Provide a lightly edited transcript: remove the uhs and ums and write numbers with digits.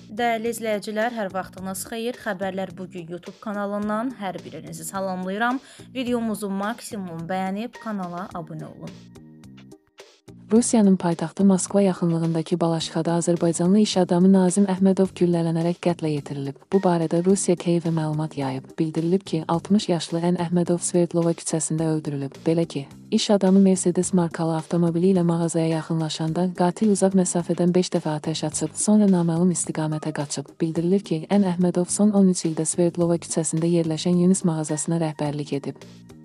Dəyərli izləyicilər, hər vaxtınız xeyir. Xəbərlər bugün YouTube kanalından hər birinizi salamlayıram. Videomuzu maksimum bəyənib kanala abunə olun. Rusiyanın paytaxtı Moskva yaxınlığındakı Balaşxada Azərbaycanlı iş adamı Nazim Əhmədov güllələnərək qətlə yetirilib. Bu barədə Rusiya Kiyevə məlumat yayıb. Bildirilib ki, 60 yaşlı Ən Əhmədov Sverdlova küçəsində öldürülüb. Belə ki, iş adamı Mercedes markalı avtomobili ilə mağazaya yaxınlaşanda qatil uzaq məsafədən 5 dəfə atəş açıb, sonra naməlum istiqamətə qaçıb. Bildirilir ki, Ən Əhmədov son 13 ildə Sverdlova küçəsində yerləşən Yunis mağazasına rəhbərlik edib.